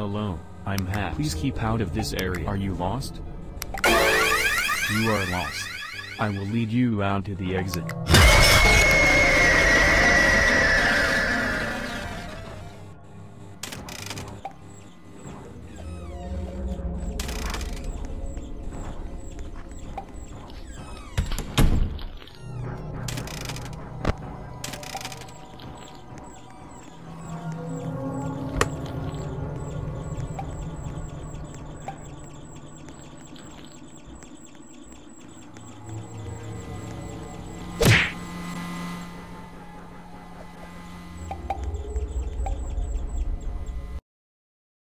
Hello, I'm Hat. Please keep out of this area. Are you lost? You are lost. I will lead you out to the exit.